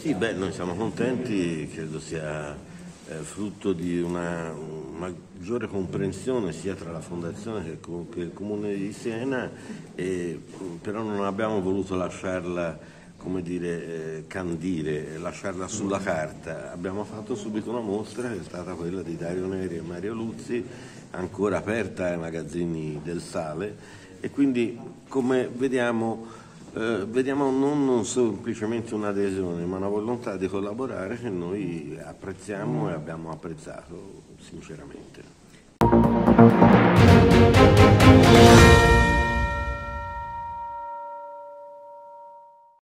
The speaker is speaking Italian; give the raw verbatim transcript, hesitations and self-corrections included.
Sì, beh, noi siamo contenti, credo sia eh, frutto di una, una maggiore comprensione sia tra la Fondazione che, co- che il Comune di Siena, e, però non abbiamo voluto lasciarla, come dire, eh, candire, lasciarla sulla carta. Abbiamo fatto subito una mostra che è stata quella di Dario Neri e Mario Luzzi, ancora aperta ai magazzini del Sale, e quindi, come vediamo, Eh, vediamo non, non semplicemente un'adesione, ma una volontà di collaborare che noi apprezziamo e abbiamo apprezzato sinceramente.